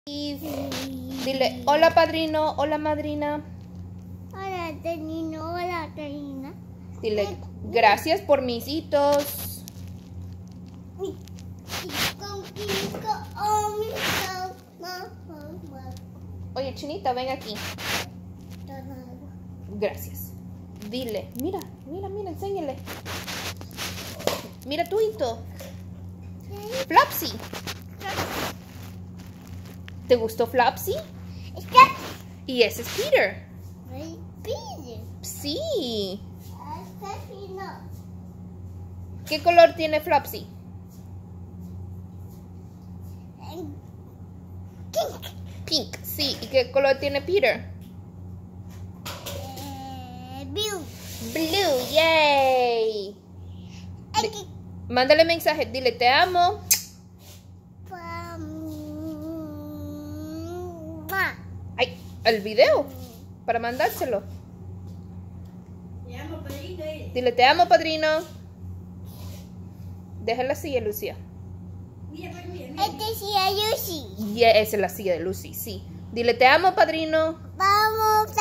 Y dile, hola padrino, hola madrina. Hola, Tenino, hola, Tenina. Dile, gracias por mis hitos. Oye, Chinita, ven aquí. Gracias. Dile, mira, enséñale. Mira tu hito. Flopsy. ¿Te gustó Flopsy? Y ese es Peter. Sí. ¿Qué color tiene Flopsy? Pink, sí. ¿Y qué color tiene Peter? Blue. Blue, yay. Mándale mensaje, dile te amo. Ay, el video para mandárselo. Dile te amo, padrino. Deja la silla, Lucía. Esta es la Lucy. Y esa es la silla de Lucy, sí. Dile te amo, padrino. Vamos,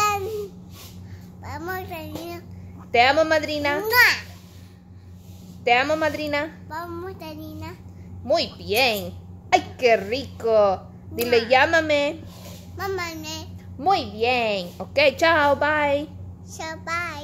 Tenina. Te amo, madrina. Te amo, madrina. Vamos, Tenina. Muy bien. Ay, qué rico. Dile llámame. Mamá, Muy bien. Ok, chao, bye. so bye.